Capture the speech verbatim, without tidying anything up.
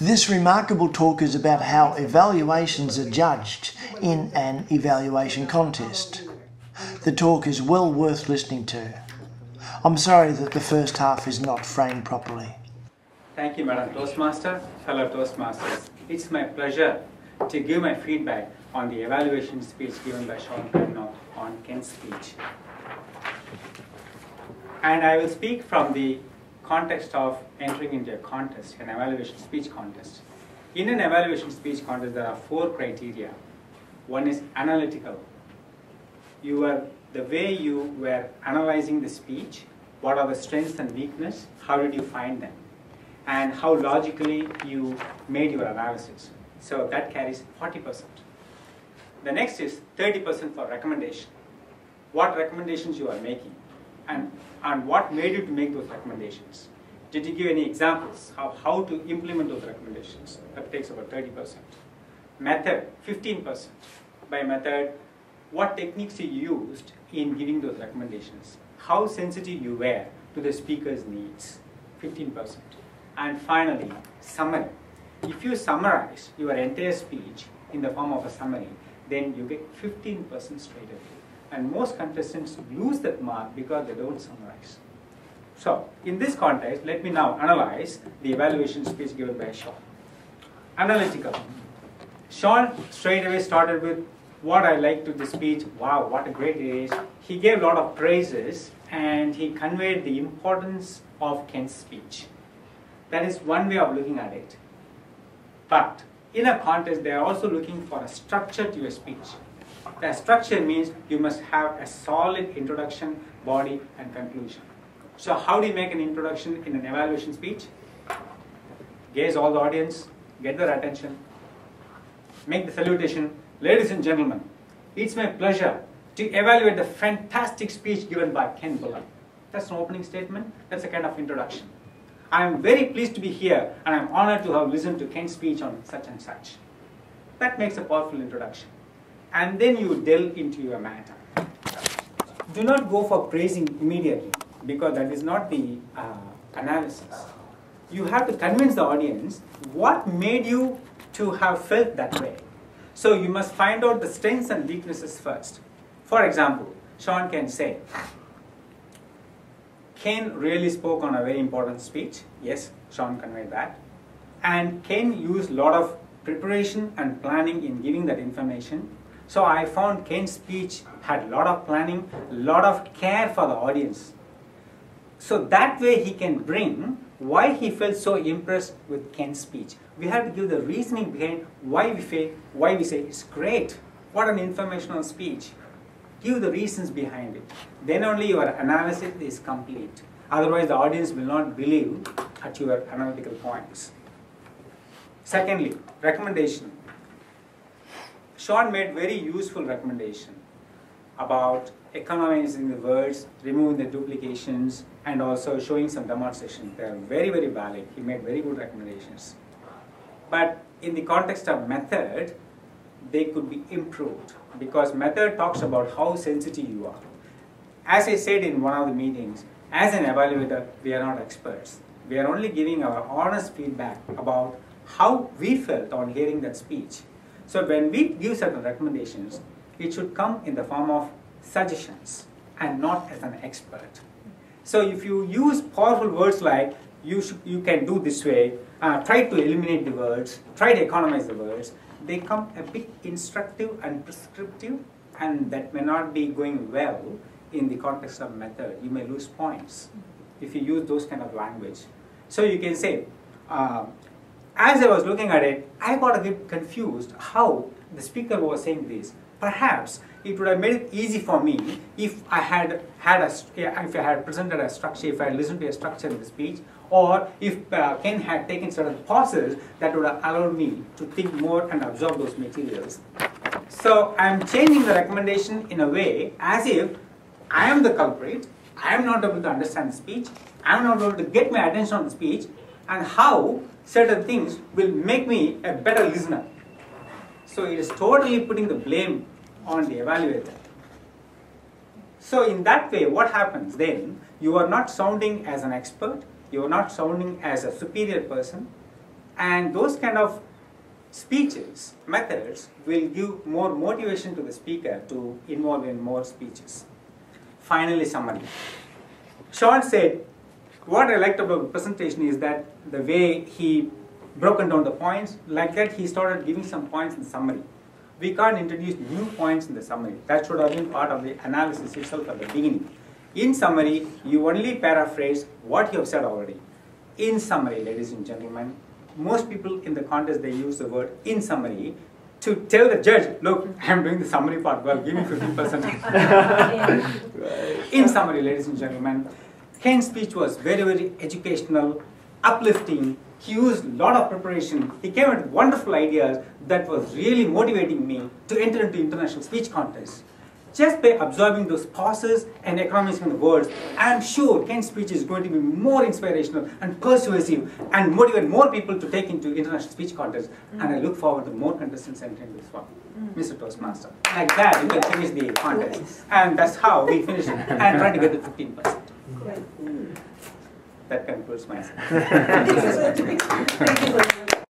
This remarkable talk is about how evaluations are judged in an evaluation contest. The talk is well worth listening to. I'm sorry that the first half is not framed properly. Thank you, Madam Toastmaster, fellow Toastmasters. It's my pleasure to give my feedback on the evaluation speech given by Sean on Ken's speech. And I will speak from the context of entering into a contest, an evaluation speech contest. In an evaluation speech contest, there are four criteria. One is analytical. You are, the way you were analyzing the speech, what are the strengths and weaknesses, how did you find them, and how logically you made your analysis. So that carries forty percent. The next is thirty percent for recommendation. What recommendations you are making, and, and what made you to make those recommendations. Did you give any examples of how to implement those recommendations? That takes about thirty percent. Method, fifteen percent. By method, what techniques you used in giving those recommendations. How sensitive you were to the speaker's needs, fifteen percent. And finally, summary. If you summarize your entire speech in the form of a summary, then you get fifteen percent straight away. And most contestants lose that mark because they don't summarize. So, in this context, let me now analyze the evaluation speech given by Sean. Analytical. Sean straight away started with what I liked to the speech. Wow, what a great it is. He gave a lot of praises and he conveyed the importance of Ken's speech. That is one way of looking at it. But in a contest, they are also looking for a structure to your speech. The structure means you must have a solid introduction, body, and conclusion. So how do you make an introduction in an evaluation speech? Gaze all the audience, get their attention, make the salutation. Ladies and gentlemen, it's my pleasure to evaluate the fantastic speech given by Ken Bullock. That's an opening statement. That's a kind of introduction. I am very pleased to be here and I'm honored to have listened to Ken's speech on such and such. That makes a powerful introduction. And then you delve into your matter. Do not go for praising immediately because that is not the uh, analysis. You have to convince the audience what made you to have felt that way. So you must find out the strengths and weaknesses first. For example, Sean can say, Ken really spoke on a very important speech. Yes, Sean conveyed that. And Ken used a lot of preparation and planning in giving that information. So I found Ken's speech had a lot of planning, a lot of care for the audience. So that way he can bring why he felt so impressed with Ken's speech. We have to give the reasoning behind why we say, why we say it's great. What an informational speech. Give the reasons behind it. Then only your analysis is complete. Otherwise the audience will not believe at your analytical points. Secondly, recommendation. Sean made very useful recommendation about economizing the words, removing the duplications, and also showing some demonstration. They are very, very valid. He made very good recommendations. But in the context of method, they could be improved because method talks about how sensitive you are. As I said in one of the meetings, as an evaluator, we are not experts. We are only giving our honest feedback about how we felt on hearing that speech. So when we give certain recommendations, it should come in the form of suggestions and not as an expert. So if you use powerful words like, you, should, you can do this way, uh, try to eliminate the words, try to economize the words, they come a bit instructive and prescriptive, and that may not be going well in the context of method. You may lose points if you use those kind of language. So you can say, uh, as I was looking at it, I got a bit confused how the speaker was saying this. Perhaps it would have made it easy for me if I had had a, if I had presented a structure, if I had listened to a structure in the speech, or if uh, Ken had taken certain pauses that would have allowed me to think more and absorb those materials. So I am changing the recommendation in a way as if I am the culprit, I am not able to understand the speech, I am not able to get my attention on the speech, and how certain things will make me a better listener. So it is totally putting the blame on the evaluator. So in that way, what happens then? You are not sounding as an expert, you are not sounding as a superior person, And those kind of speeches, methods, will give more motivation to the speaker to involve in more speeches. Finally, summary. Sean said, what I liked about the presentation is that the way he broken down the points, like that he started giving some points in summary. We can't introduce new points in the summary. That should have been part of the analysis itself at the beginning. In summary, you only paraphrase what you have said already. In summary, ladies and gentlemen, most people in the contest, they use the word in summary to tell the judge, look, I'm doing the summary part, well, give me fifty percent. In summary, ladies and gentlemen, Ken's speech was very, very educational, uplifting. He used a lot of preparation. He came with wonderful ideas that was really motivating me to enter into international speech contests. Just by absorbing those pauses and economizing the words, I am sure Ken's speech is going to be more inspirational and persuasive and motivate more people to take into international speech contests. Mm. And I look forward to more contestants entering this one. Mm. Mister Toastmaster. Like that, we can finish the contest. And that's how we finish it. And try to get to fifteen percent. That concludes my